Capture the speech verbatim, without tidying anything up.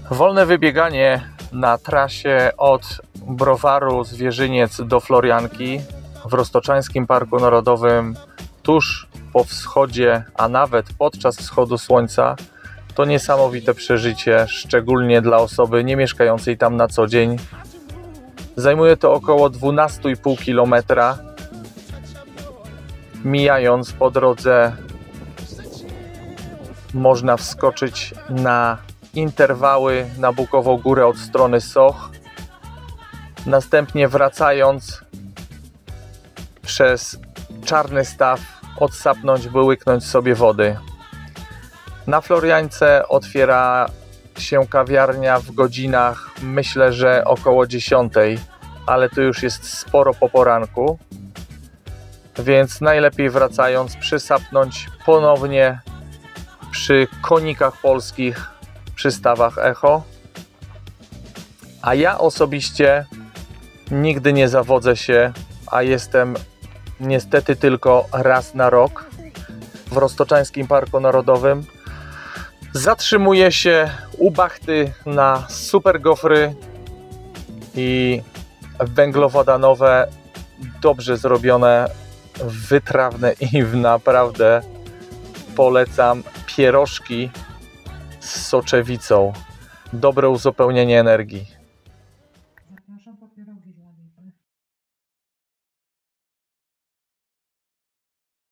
Wolne wybieganie na trasie od Browaru Zwierzyniec do Florianki w Roztoczańskim Parku Narodowym tuż po wschodzie, a nawet podczas wschodu słońca to niesamowite przeżycie, szczególnie dla osoby nie mieszkającej tam na co dzień. Zajmuje to około dwanaście i pół kilometra, mijając po drodze można wskoczyć na interwały na Bukową Górę od strony Soch, następnie wracając przez Czarny Staw odsapnąć, by łyknąć sobie wody. Na Floriance otwiera się kawiarnia w godzinach, myślę, że około dziesiątej, ale to już jest sporo po poranku, więc najlepiej wracając przysapnąć ponownie przy Konikach Polskich, przystawach Echo. A ja osobiście nigdy nie zawodzę się, a jestem niestety tylko raz na rok w Roztoczańskim Parku Narodowym. Zatrzymuję się u Bachty na super gofry i węglowodanowe, dobrze zrobione, wytrawne i naprawdę polecam pierożki z soczewicą. Dobre uzupełnienie energii.